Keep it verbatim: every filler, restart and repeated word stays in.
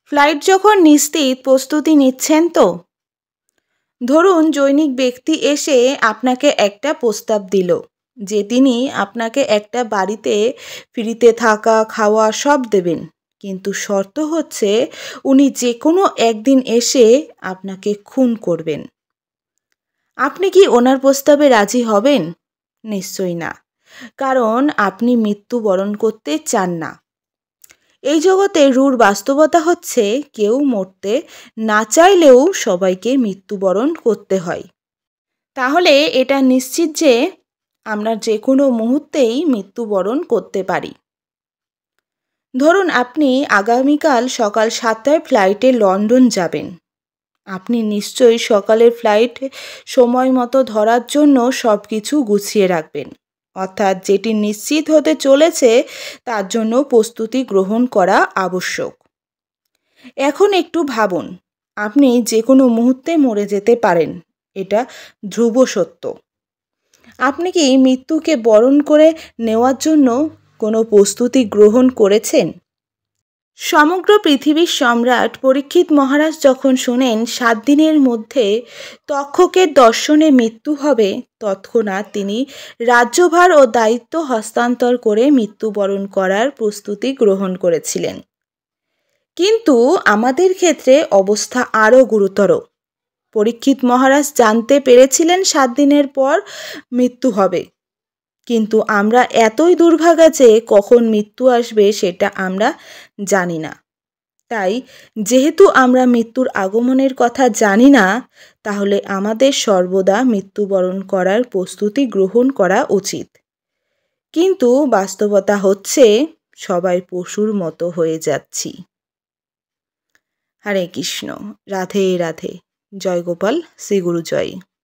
Flight যখন নিশ্চিত, প্রস্তুতি নিচ্ছেন তো? ধরুন জৈনিক ব্যক্তি এসে আপনাকে একটা প্রস্তাব দিল যে তিনি আপনাকে একটা বাড়িতে ফ্রিতে থাকা খাওয়া সব দেবেন, কিন্তু শর্ত হচ্ছে উনি যে কোনো একদিন এসে আপনাকে খুন করবেন। আপনি কি ওনার প্রস্তাবে রাজি হবেন? নিশ্চয়ই না, কারণ আপনি মৃত্যুবরণ করতে চান না। এই জগতে রূঢ় বাস্তবতা হচ্ছে কেউ মরতে না চাইলেও সবাইকে মৃত্যুবরণ করতে হয়। তাহলে এটা নিশ্চিত যে আমরা যে কোনো মুহূর্তেই মৃত্যুবরণ করতে পারি। ধরুন আপনি আগামীকাল সকাল সাতটায় ফ্লাইটে লন্ডন যাবেন। আপনি নিশ্চয়ই সকালের ফ্লাইট সময় মতো ধরার জন্য সব কিছু গুছিয়ে রাখবেন, অর্থাৎ যেটি নিশ্চিত হতে চলেছে তার জন্য প্রস্তুতি গ্রহণ করা আবশ্যক। এখন একটু ভাবুন, আপনি যে কোনো মুহূর্তে মরে যেতে পারেন, এটা ধ্রুব সত্য। আপনি কি মৃত্যুকে বরণ করে নেওয়ার জন্য কোনো প্রস্তুতি গ্রহণ করেছেন? সমগ্র পৃথিবীর সম্রাট পরীক্ষিত মহারাজ যখন শোনেন সাত দিনের মধ্যে তক্ষকের দর্শনে মৃত্যু হবে, তৎক্ষণাৎ তিনি রাজ্যভার ও দায়িত্ব হস্তান্তর করে মৃত্যুবরণ করার প্রস্তুতি গ্রহণ করেছিলেন। কিন্তু আমাদের ক্ষেত্রে অবস্থা আরও গুরুতর। পরীক্ষিত মহারাজ জানতে পেরেছিলেন সাত দিনের পর মৃত্যু হবে, কিন্তু আমরা এতই দুর্ভাগা যে কখন মৃত্যু আসবে সেটা আমরা জানি না। তাই যেহেতু আমরা মৃত্যুর আগমনের কথা জানি না, তাহলে আমাদের সর্বদা মৃত্যুবরণ করার প্রস্তুতি গ্রহণ করা উচিত। কিন্তু বাস্তবতা হচ্ছে সবাই পশুর মতো হয়ে যাচ্ছি। হরে কৃষ্ণ, রাধে রাধে, জয় গোপাল, শ্রী গুরু জয়।